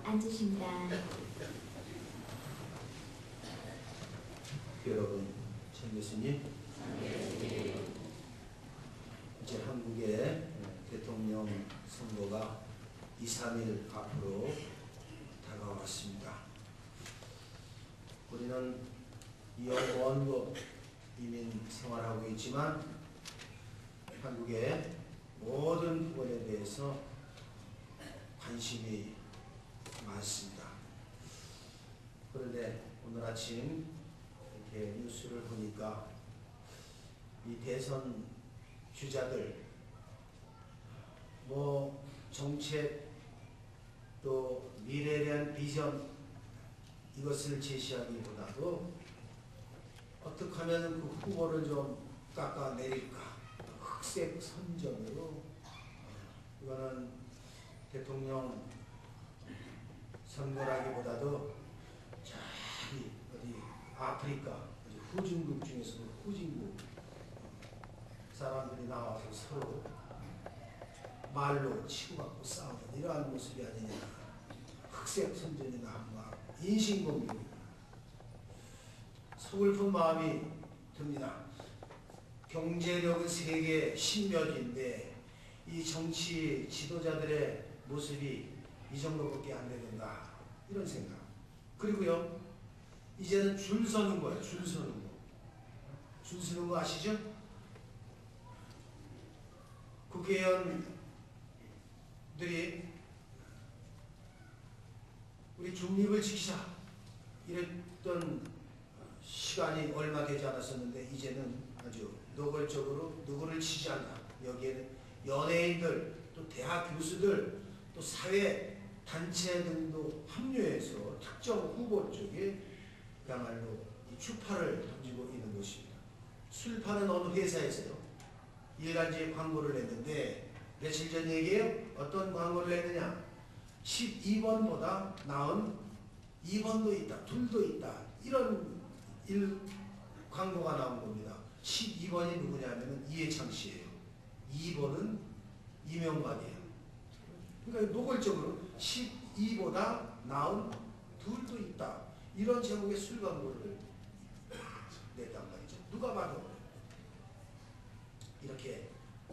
앉으십니다. 여러분, 천 교수님, 이제 한국의 대통령 선거가 2, 3일 앞으로 다가왔습니다. 우리는 영원국 이민 생활하고 있지만 한국의 모든 부분에 대해서 관심이 많습니다. 그런데 오늘 아침 이렇게 뉴스를 보니까 이 대선 주자들 정책 또 미래에 대한 비전 이것을 제시하기보다도 어떻게 하면 그 후보를 좀 깎아내릴까, 흑색 선전으로 이거는 대통령 선거라기보다도 저기 어디 아프리카 후진국 중에서도 후진국 사람들이 나와서 서로 말로 치고받고 싸우는 이러한 모습이 아니냐. 흑색 선전이나 한마 인신공격입니다. 서글픈 마음이 듭니다. 경제력은 세계 10몇인데 이 정치 지도자들의 모습이 이 정도밖에 안 되는가, 이런 생각. 그리고요, 이제는 줄 서는 거예요. 줄 서는 거. 줄 서는 거 아시죠? 국회의원들이 우리 중립을 지키자 이랬던 시간이 얼마 되지 않았었는데 이제는 아주 노골적으로 누구를 치지 않나. 여기에는 연예인들, 또 대학 교수들, 또 사회 단체 등도 합류해서 특정 후보 쪽에 그야말로 이 추파를 던지고 있는 것입니다. 술 파는 어느 회사에서요, 일간지에 광고를 냈는데 며칠 전 얘기예요. 어떤 광고를 냈느냐. 12번보다 나은 2번도 있다, 둘도 있다, 이런 광고가 나온 겁니다. 12번이 누구냐면 이해창 씨예요. 2번은 이명박이에요. 그러니까 노골적으로 12보다 나은 둘도 있다, 이런 제목의 술 광고를 냈단 말이죠. 누가 봐도 이렇게까지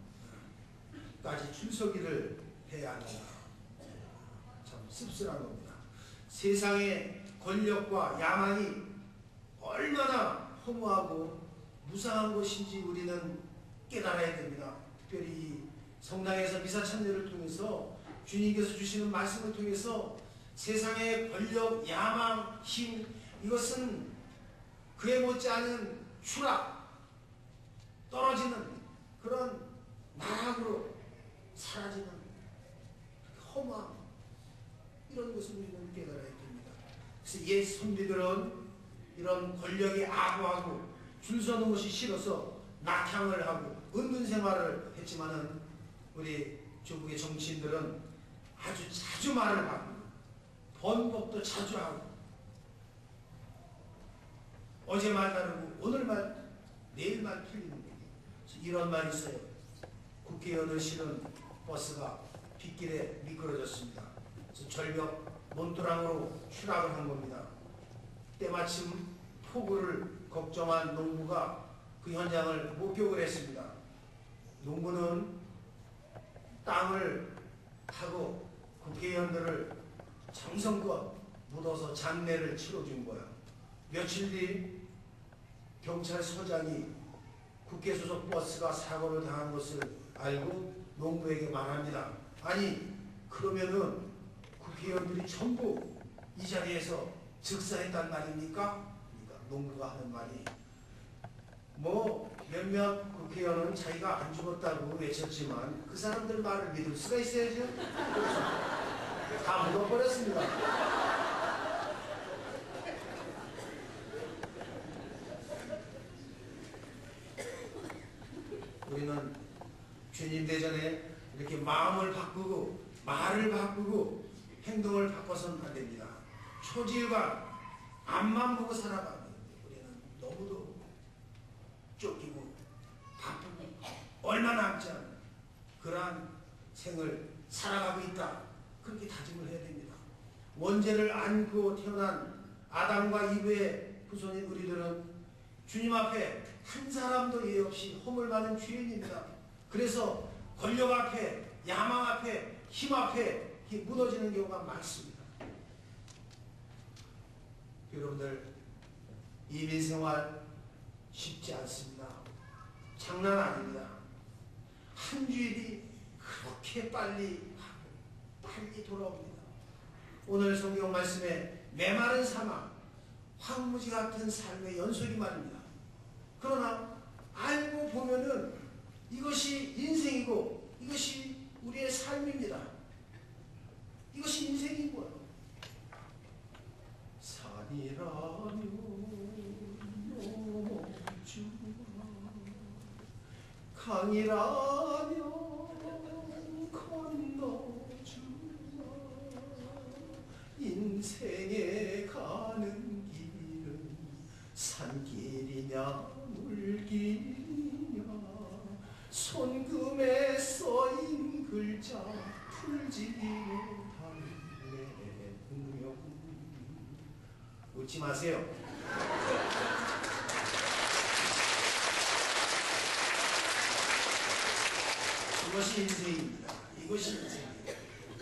줄서기를 해야 하나, 참 씁쓸한 겁니다. 세상의 권력과 야망이 얼마나 허무하고 무상한 것인지 우리는 깨달아야 됩니다. 특별히 성당에서 미사 참여를 통해서 주님께서 주시는 말씀을 통해서 세상의 권력, 야망, 힘, 이것은 그에 못지않은 추락, 떨어지는 그런 나락으로 사라지는 허무함, 이런 것을 우리는 깨달아야 됩니다. 그래서 옛 선비들은 이런 권력에 아부하고 줄 서는 것이 싫어서 낙향을 하고 은둔 생활을 했지만은 우리 중국의 정치인들은 아주 자주 말을 하고 번복도 자주 하고 어제 말 다르고 오늘 말 내일 말 틀리는 거예요. 이런 말이 있어요. 국회의원을 실은 버스가 빗길에 미끄러졌습니다. 그래서 절벽 몬토랑으로 추락을 한 겁니다. 때마침 폭우를 걱정한 농부가 그 현장을 목격을 했습니다. 농부는 땅을 타고 국회의원들을 정성껏 묻어서 장례를 치러준 거야. 며칠 뒤 경찰서장이 국회 소속 버스가 사고를 당한 것을 알고 농부에게 말합니다. 아니, 그러면은 국회의원들이 전부 이 자리에서 즉사했단 말입니까? 그러니까 농부가 하는 말이, 몇몇 국회의원은 자기가 안 죽었다고 외쳤지만 그 사람들 말을 믿을 수가 있어야죠. 다 묻어버렸습니다. 우리는 주님 대전에 이렇게 마음을 바꾸고 말을 바꾸고 행동을 바꿔서는 안 됩니다. 초지일관 앞만 보고 살아가는 우리는 너무도 쫓기고 바쁘고 얼마 남지 않은 그러한 생을 살아가고 있다, 그렇게 다짐을 해야 됩니다. 원죄를 안고 태어난 아담과 이브의 후손인 우리들은 주님 앞에 한 사람도 예 없이 허물 많은 죄인입니다. 그래서 권력 앞에, 야망 앞에, 힘 앞에 무너지는 경우가 많습니다. 여러분들, 이민생활 쉽지 않습니다. 장난 아닙니다. 한 주일이 그렇게 빨리 돌아옵니다. 오늘 성경 말씀에 메마른 사망, 황무지 같은 삶의 연속이 말입니다. 그러나 알고 보면은 이것이 인생이고 이것이 우리의 삶입니다. 이것이 인생인 거예요. 산이라면 넘어주마, 강이라면 건너주마, 인생에 가는 길은 산길이냐 물길이냐, 손금에 써인 글자 풀지 못한 내 운명. 웃지 마세요. 이것이 인생입니다. 이것이 인생입니다.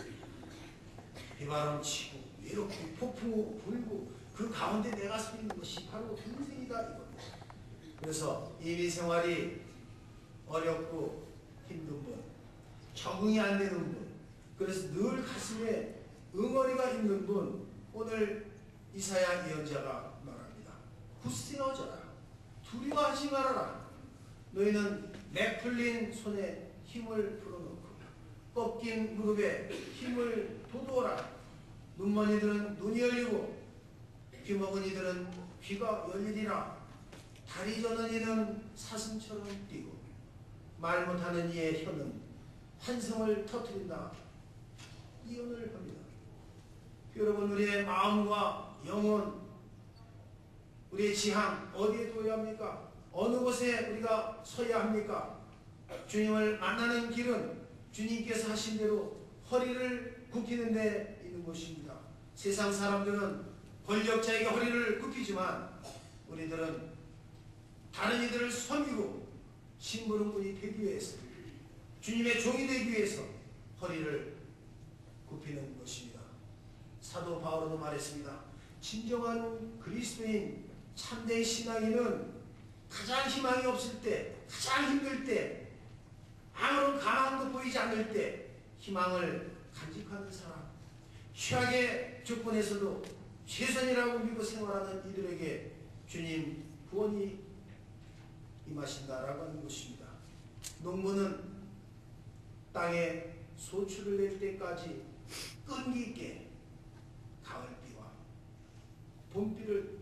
비바람 치고 외롭고 폭풍 불고 그 가운데 내가 서 있는 것이 바로 인생이다 이겁니다. 그래서 이민 생활이 어렵고 힘든 분, 적응이 안 되는 분, 그래서 늘 가슴에 응어리가 있는 분, 오늘 이사야 예언자가 말합니다. 굳세어져라. 두려워하지 말아라. 너희는 매풀린 손에 힘을 풀어놓고 꺾인 무릎에 힘을 돋우어라. 눈먼 이들은 눈이 열리고 귀먹은 이들은 귀가 열리리라. 다리 저는 이는 사슴처럼 뛰고 말 못하는 이의 혀는 환성을 터뜨린다. 이언을 합니다. 여러분, 우리의 마음과 영혼, 우리의 지향 어디에 둬야 합니까? 어느 곳에 우리가 서야 합니까? 주님을 만나는 길은 주님께서 하신 대로 허리를 굽히는 데 있는 곳입니다. 세상 사람들은 권력자에게 허리를 굽히지만 우리들은 다른 이들을 섬기고 심부름꾼이 되기 위해서, 주님의 종이 되기 위해서 허리를 굽히는 것입니다. 사도 바울도 말했습니다. 진정한 그리스도인 참된 신앙인은 가장 희망이 없을 때, 가장 힘들 때, 아무런 가망도 보이지 않을 때 희망을 간직하는 사람, 최악의 조건에서도 최선이라고 믿고 생활하는 이들에게 주님 구원이 임하신다라고 하는 것입니다. 농부는 땅에 소출을 낼 때까지 끈기 있게 가을비와 봄비를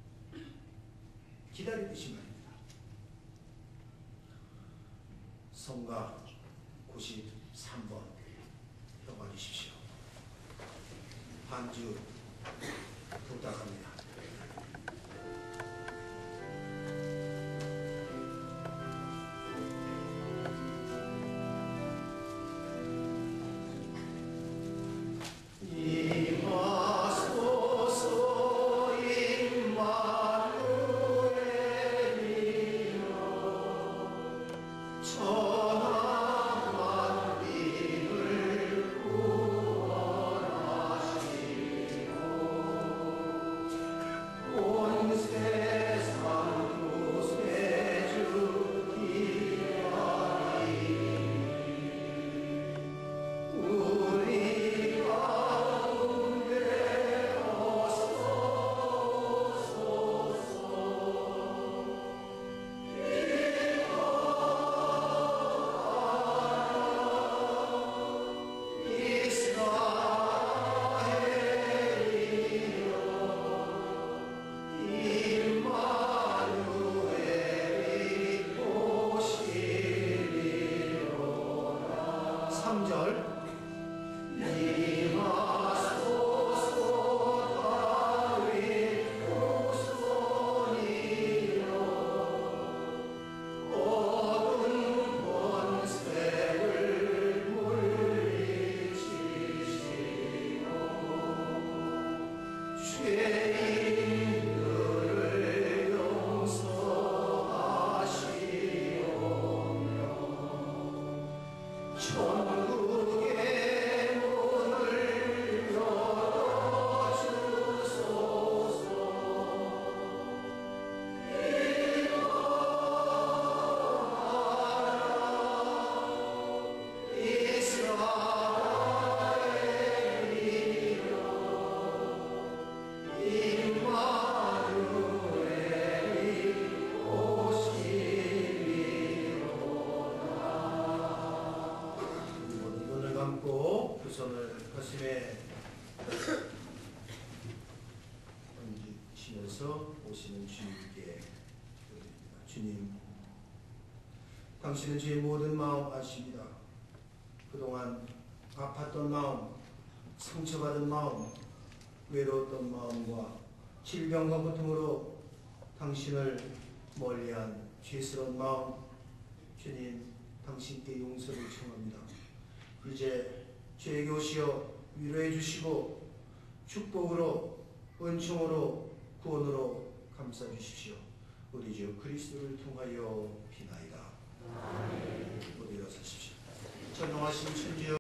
기다리듯이 말입니다. 성가 93번 펴봐 주십시오. 반주 부탁합니다. 죄인들을 용서하시오며 천국의 문을 열어주소서. 눈을 감고 두 손을 가슴에 얹으시면서 오시는 주님께 드립니다. 주님, 당신은 제 모든 마음 아십니다. 그동안 아팠던 마음, 상처받은 마음, 외로웠던 마음과 질병과 고통으로 당신을 멀리한 죄스러운 마음, 주님, 당신께 용서를 청합니다. 이제 저에게 오시어 위로해 주시고 축복으로, 은총으로, 구원으로 감싸 주십시오. 우리 주 그리스도를 통하여 비나이다. 모두 일어서십시오. 전능하신 천지여